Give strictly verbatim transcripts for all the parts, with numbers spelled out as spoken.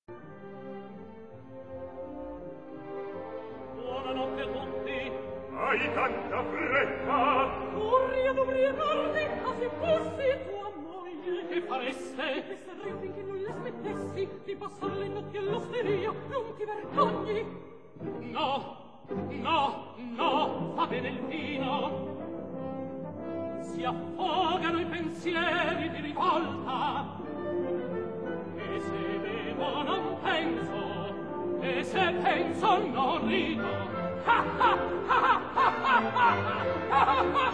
Buonanotte a tutti. Hai tanta fretta? Corri ad ubriacarti, a se fossi tua moglie. Che fareste? E sarei finché non le smettessi di passare le notti all'osteria. Non ti vergogni? No, no, no, va bene il vino. Si affogano i pensieri di rivolta. E se bevo non penso, e se penso non rido. Ha ha ha ha ha ha ha ha ha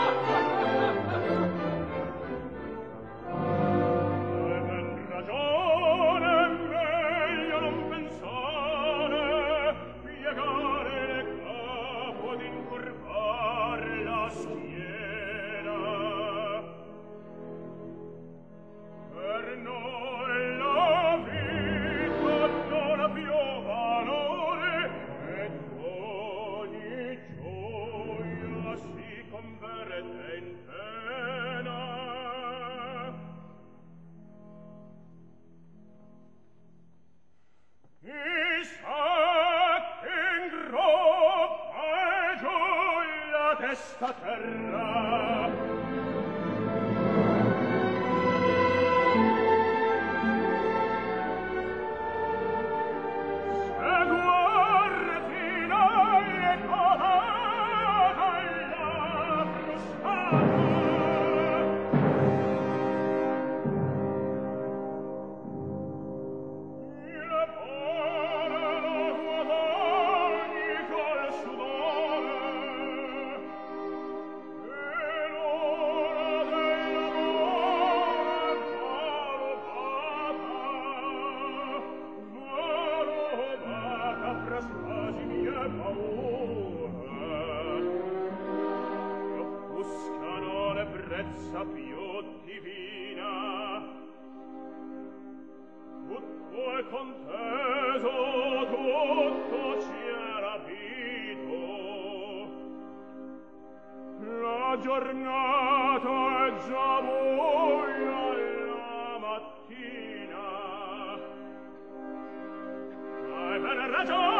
Hai ben ragione, meglio non pensare, piegare le capo ed incurvar la schiena. Per noi la vita non ha più valore, ed ogni gioia si converte in pena. I sacchi in groppa e giù la testa a terra. Se guardina è codata la frustata. Il povero guadagni col sudore, e l'ora dell'amore va rubata, va rubata fra spasimi e paura, che offuscano l'ebbrezza più divina. Tutto è conteso, tutto ci è rapito. La giornata è già buia la mattina. Hai ben ragione.